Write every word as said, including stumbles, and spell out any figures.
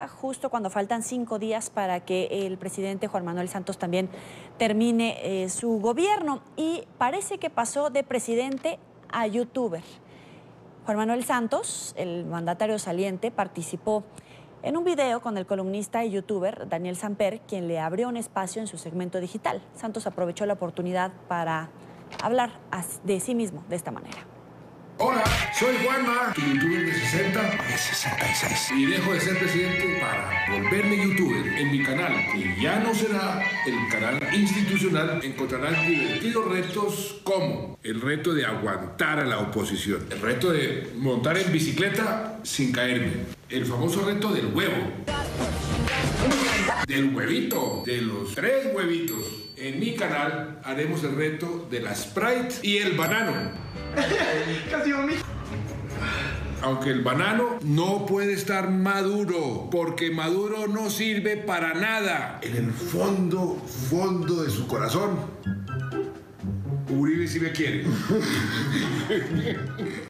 justo cuando faltan cinco días para que el presidente Juan Manuel Santos también termine eh, su gobierno. Y parece que pasó de presidente a youtuber. Juan Manuel Santos, el mandatario saliente, participó en un video con el columnista y youtuber Daniel Samper, quien le abrió un espacio en su segmento digital. Santos aprovechó la oportunidad para hablar de sí mismo de esta manera. Hola, soy Juanma, tu youtuber de sesenta a sesenta y seis. Y dejo de ser presidente para volverme youtuber en mi canal, que ya no será el canal institucional. Encontrarán divertidos retos como el reto de aguantar a la oposición, el reto de montar en bicicleta sin caerme, el famoso reto del huevo, del huevito, de los tres huevitos. En mi canal haremos el reto de la Sprite y el banano. Casi vomito. Aunque el banano no puede estar maduro, porque maduro no sirve para nada. En el fondo, fondo de su corazón, Uribe sí me quiere.